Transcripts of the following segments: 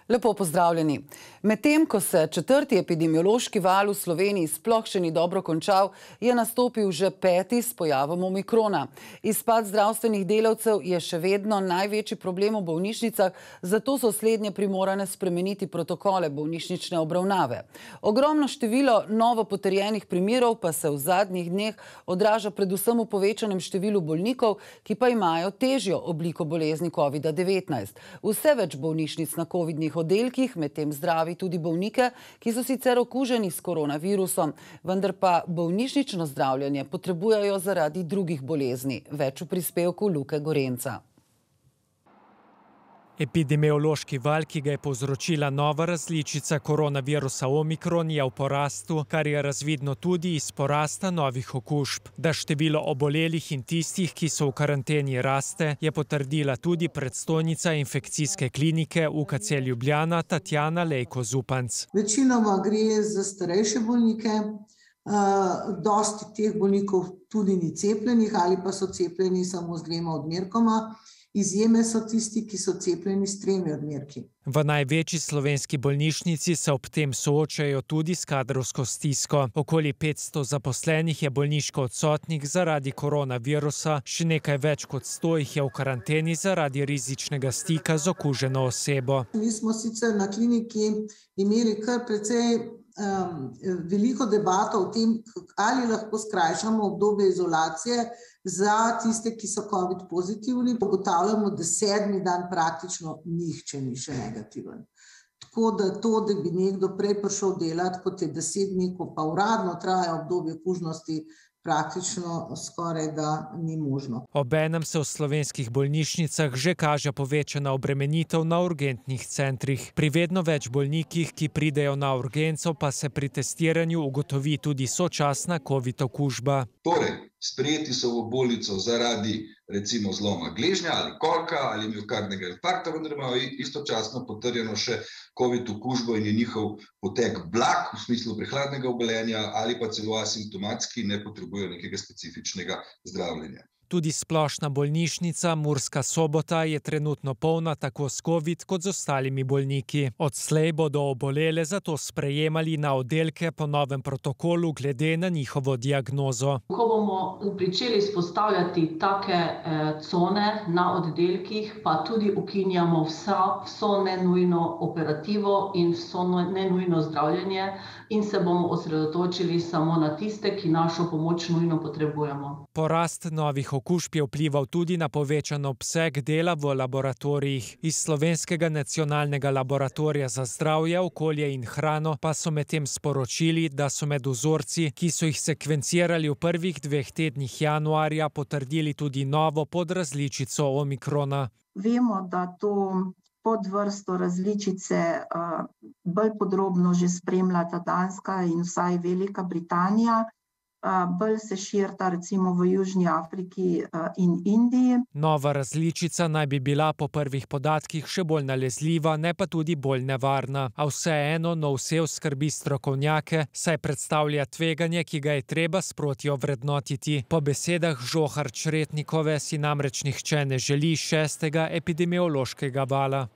Lepo pozdravljeni. Medtem, ko se četrti epidemiološki val v Sloveniji sploh še ni dobro končal, je nastopil že peti s pojavom omikrona. Izpad zdravstvenih delavcev je še vedno največji problem v bolnišnicah, zato so slednje primorane spremeniti protokole bolnišnične obravnave. Ogromno število novo potrjenih primerov pa se v zadnjih dneh odraža predvsem v povečanem številu bolnikov, ki pa imajo težjo obliko bolezni COVID-19. Vse več bolnišnic na covidnih oddelkih medtem zdravi tudi bolnike, ki so sicer okuženi s koronavirusom, vendar pa bolnišnično zdravljenje potrebujejo zaradi drugih bolezni. Več v prispevku Luke Gorenca. Epidemiološki val, ki ga je povzročila nova različica koronavirusa omikron, je v porastu, kar je razvidno tudi iz porasta novih okužb. Da število obolelih in tistih, ki so v karanteni, raste, je potrdila tudi predstojnica infekcijske klinike UKC Ljubljana Tatjana Lejko Zupanc. Večinoma gre za starejše bolnike, dosti teh bolnikov tudi ni cepljenih ali pa so cepljeni samo z 2 odmerkoma. Izjeme so tisti, ki so cepljeni s 3 odmerki. V največji slovenski bolnišnici se ob tem soočajo tudi s kadrovsko stisko. Okoli 500 zaposlenih je bolniško odsotnih zaradi koronavirusa, še nekaj več kot 100 jih je v karanteni zaradi rizičnega stika z okuženo osebo. Mi smo sicer na kliniki imeli kar precej veliko debato o tem, ali lahko skrajšamo obdobje izolacije za tiste, ki so COVID pozitivni. Ugotavljamo, da 7. dan praktično nihče ni še negativen. Tako da da bi nekdo prej prišel delati, kot je 10 dni, ko pa uradno traja obdobje kužnosti, praktično skoraj da ni možno. Obenem se v slovenskih bolnišnicah že kaže povečana obremenitev na urgentnih centrih. Pri vedno več bolnikih, ki pridejo na urgenco, pa se pri testiranju ugotovi tudi sočasna COVID okužba. Torej, sprejeti so v bolnico zaradi recimo zloma gležnja ali kolka ali miokardnega infarkta, vendar imajo istočasno potrjeno še COVID okužbo in je njihov potek blag v smislu prehladnega obolenja ali pa celo asimptomatski, ne potrebujejo nekega specifičnega zdravljenja. Tudi splošna bolnišnica Murska Sobota je trenutno polna tako s COVID kot z ostalimi bolniki. Odslej bodo obolele zato sprejemali na oddelke po novem protokolu glede na njihovo diagnozo. Ko bomo pričeli vzpostavljati take cone na oddelkih, pa tudi ukinjamo vso nenujno operativo in vso nenujno zdravljenje in se bomo osredotočili samo na tiste, ki našo pomoč nujno potrebujemo. Porast novih okužb je vplival tudi na povečan obseg dela v laboratorijih. Iz Slovenskega nacionalnega laboratorija za zdravje, okolje in hrano pa so medtem sporočili, da so med vzorci, ki so jih sekvencirali v prvih 2 tednih januarja, potrdili tudi novo podrazličico omikrona. Vemo, da to podvrsto različice bolj podrobno že spremljata Danska in vsaj Velika Britanija. Bolj se širita recimo v Južni Afriki in Indiji. Nova različica naj bi bila po prvih podatkih še bolj nalezljiva, ne pa tudi bolj nevarna. A vseeno nov sev skrbi strokovnjake, saj predstavlja tveganje, ki ga je treba sproti ovrednotiti. Po besedah Žohar Čretnikove si namreč nihče ne želi 6. epidemiološkega vala.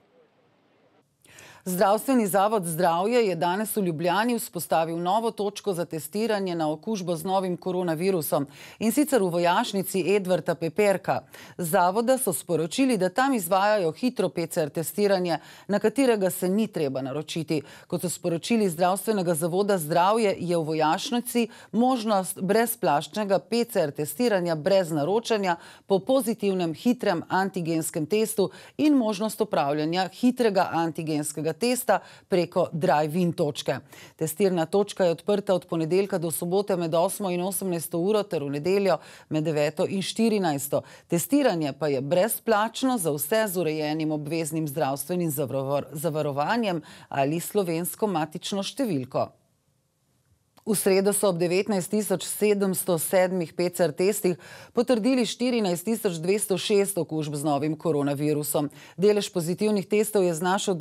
Zdravstveni zavod Zdravje je danes v Ljubljani vzpostavil novo točko za testiranje na okužbo z novim koronavirusom, in sicer v vojašnici Edvarda Peperka. Zavoda so sporočili, da tam izvajajo hitro PCR testiranje, na katerega se ni treba naročiti. Kot so sporočili Zdravstvenega zavoda Zdravje, je v vojašnici možnost brezplačnega PCR testiranja brez naročanja po pozitivnem hitrem antigenskem testu in možnost opravljanja hitrega antigenskega testa preko drive-in točke. Testirna točka je odprta od ponedeljka do sobote med 8 in 18 uro ter v nedeljo med 9 in 14. Testiranje pa je brezplačno za vse z urejenim obveznim zdravstvenim zavarovanjem ali slovensko matično številko. V sredo so ob 19.707 PCR testih potrdili 14.206 okužb z novim koronavirusom. Delež pozitivnih testov je znašel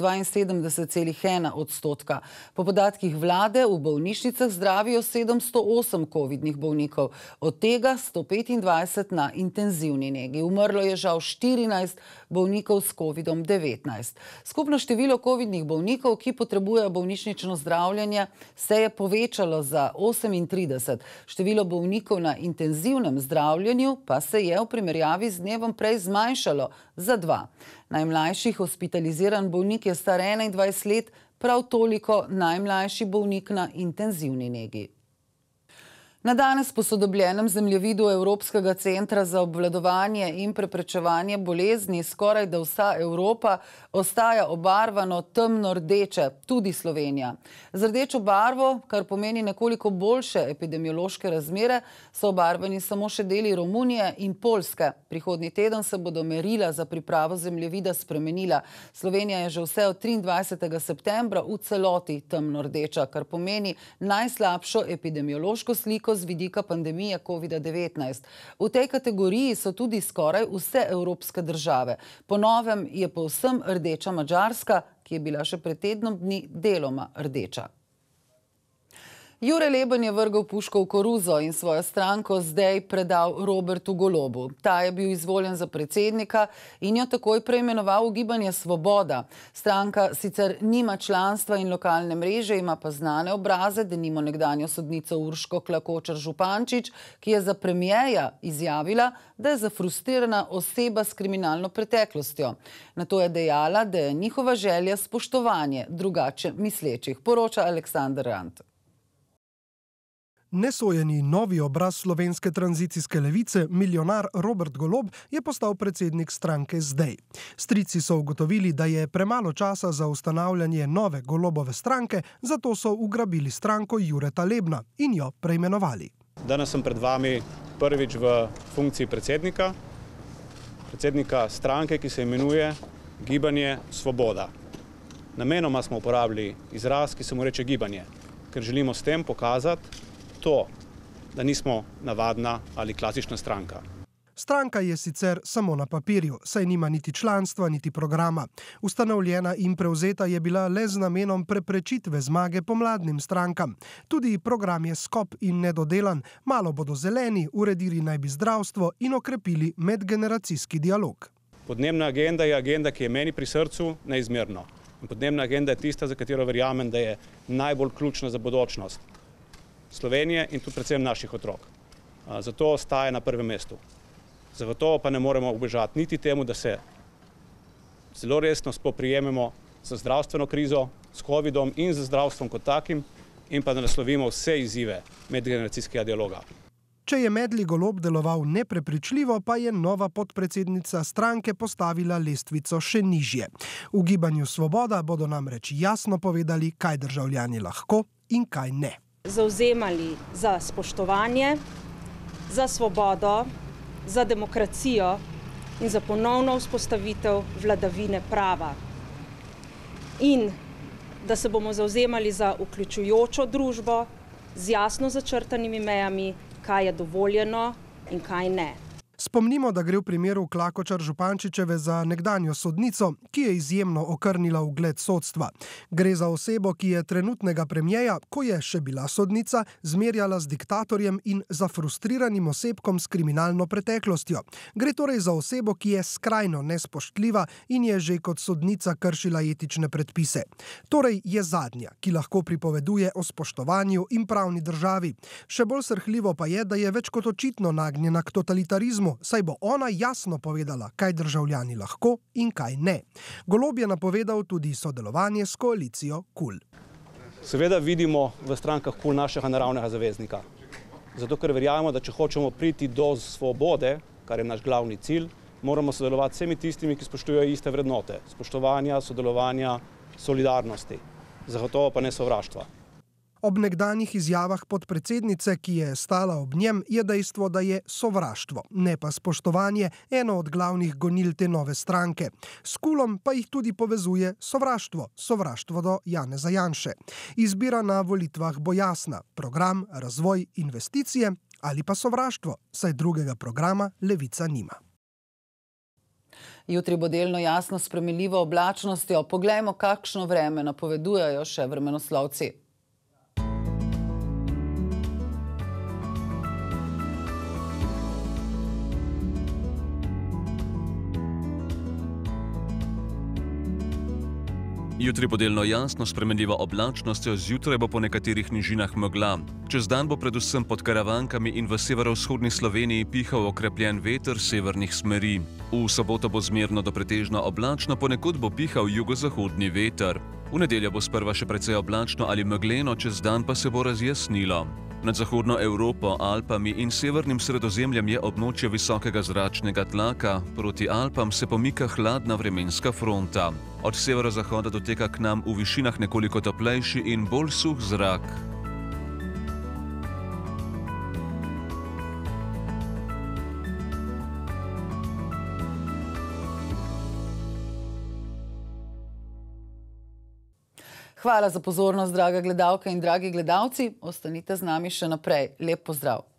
72,1%. Po podatkih vlade v bolnišnicah zdravijo 708 covidnih bolnikov, od tega 125 na intenzivni negi. Umrlo je žal 14 bolnikov s COVID-19. Skupno število covidnih bolnikov, ki potrebujejo bolnišnično zdravljenje, se je povečalo za 38. Število bolnikov na intenzivnem zdravljenju pa se je v primerjavi z dnevom prej zmanjšalo za 2. Najmlajši hospitaliziran bolnik je star 21 let, prav toliko najmlajši bolnik na intenzivni negi. Na danes posodobljenem zemljevidu Evropskega centra za obvladovanje in preprečevanje bolezni skoraj da vsa Evropa ostaja obarvano temno rdeče, tudi Slovenija. Z rdečo barvo, kar pomeni nekoliko boljše epidemiološke razmere, so obarvani samo še deli Romunije in Poljske. Prihodnji teden se bodo merila za pripravo zemljevida spremenila. Slovenija je že vse od 23. septembra v celoti temno rdeča, kar pomeni najslabšo epidemiološko sliko z vidika pandemije COVID-19. V tej kategoriji so tudi skoraj vse evropske države. Po novem je povsem rdeča Madžarska, ki je bila še pred tednom dni deloma rdeča. Jure Leben je vrgel puško v koruzo in svojo stranko zdaj predal Robertu Golobu. Ta je bil izvoljen za predsednika in jo takoj preimenoval v Gibanje Svoboda. Stranka sicer nima članstva in lokalne mreže, ima pa znane obraze, denimo nekdanjo sodnico Urško Klakočar Župančič, ki je za premierja izjavila, da je zafrustrirana oseba s kriminalno preteklostjo. Nato je dejala, da je njihova želja spoštovanje drugače mislečih, poroča Aleksander Rant. Nesojeni novi obraz slovenske tranzicijske levice, milijonar Robert Golob, je postal predsednik stranke zdaj. Strici so ugotovili, da je premalo časa za ustanavljanje nove Golobove stranke, zato so ugrabili stranko Jureta Lebna in jo preimenovali. Danes sem pred vami prvič v funkciji predsednika stranke, ki se imenuje Gibanje Svoboda. Namenoma smo uporabili izraz, ki se mu reče gibanje, ker želimo s tem pokazati to, da nismo navadna ali klasična stranka. Stranka je sicer samo na papirju, saj nima niti članstva, niti programa. Ustanovljena in prevzeta je bila le z namenom preprečitve zmage pomladnim strankam. Tudi program je skop in nedodelan, malo bodo zeleni, uredili naj bi zdravstvo in okrepili medgeneracijski dialog. Podnebna agenda je agenda, ki je meni pri srcu neizmerno. In podnebna agenda je tista, za katero verjamem, da je najbolj ključna za bodočnost Slovenije in tudi predvsem naših otrok. Zato ostaja na prvem mestu. Zagotovo pa ne moremo ubežati niti temu, da se zelo resno spoprijememo z zdravstveno krizo, s covidom in z zdravstvom kot takim in pa da naslovimo vse izzive medgeneracijskega dialoga. Če je Medli Golob deloval neprepričljivo, pa je nova podpredsednica stranke postavila lestvico še nižje. V Gibanju Svoboda bodo namreč jasno povedali, kaj državljani lahko in kaj ne. Zavzemali za spoštovanje, za svobodo, za demokracijo in za ponovno vzpostavitev vladavine prava. In da se bomo zavzemali za vključujočo družbo z jasno začrtanimi mejami, kaj je dovoljeno in kaj ne. Spomnimo, da gre v primeru Klakočar Župančičeve za nekdanjo sodnico, ki je izjemno okrnila ugled sodstva. Gre za osebo, ki je trenutnega premierja, ko je še bila sodnica, zmerjala z diktatorjem in zafrustriranim osebkom s kriminalno preteklostjo. Gre torej za osebo, ki je skrajno nespoštljiva in je že kot sodnica kršila etične predpise. Torej je zadnja, ki lahko pripoveduje o spoštovanju in pravni državi. Še bolj srhljivo pa je, da je več kot očitno nagnjena k totalitarizmu, saj bo ona jasno povedala, kaj državljani lahko in kaj ne. Golob je napovedal tudi sodelovanje s koalicijo KUL. Seveda vidimo v strankah KUL našega naravnega zaveznika. Zato, ker verjamemo, da če hočemo priti do svobode, kar je naš glavni cilj, moramo sodelovati s vsemi tistimi, ki spoštujejo iste vrednote. Spoštovanja, sodelovanja, solidarnosti. Zagotovo pa ne sovraštva. Ob nekdanjih izjavah podpredsednice, ki je stala ob njem, je dejstvo, da je sovraštvo, ne pa spoštovanje, eno od glavnih gonil te nove stranke. S KUL-om pa jih tudi povezuje sovraštvo do Janeza Janše. Izbira na volitvah bo jasna: program, razvoj, investicije ali pa sovraštvo, saj drugega programa Levica nima. Jutri bo delno jasno s spremenljivo oblačnostjo. Poglejmo, kakšno vreme napovedujejo še vremenoslovci. Jutri bo delno jasno s spremenljivo oblačnostjo, zjutraj bo po nekaterih nižinah megla. Čez dan bo predvsem pod Karavankami in v severovzhodni Sloveniji pihal okrepljen veter severnih smeri. V soboto bo zmerno do pretežno oblačno, ponekod bo pihal jugozahodni veter. V nedeljo bo sprva še precej oblačno ali megleno, čez dan pa se bo razjasnilo. Nad zahodno Evropo, Alpami in severnim Sredozemljem je območje visokega zračnega tlaka, proti Alpam se pomika hladna vremenska fronta. Od severozahoda doteka k nam v višinah nekoliko toplejši in bolj suh zrak. Hvala za pozornost, draga gledalka in dragi gledalci. Ostanite z nami še naprej. Lep pozdrav.